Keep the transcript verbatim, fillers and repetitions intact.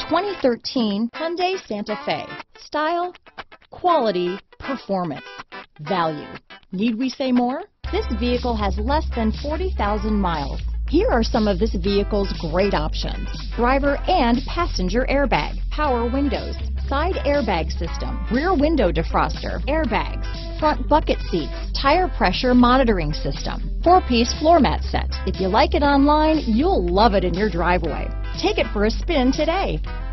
twenty thirteen Hyundai Santa Fe. Style, quality, performance, value. Need we say more? This vehicle has less than forty thousand miles. Here are some of this vehicle's great options: driver and passenger airbag, power windows, side airbag system, rear window defroster, airbags, front bucket seats, tire pressure monitoring system, four-piece floor mat set. If you like it online, you'll love it in your driveway. Take it for a spin today.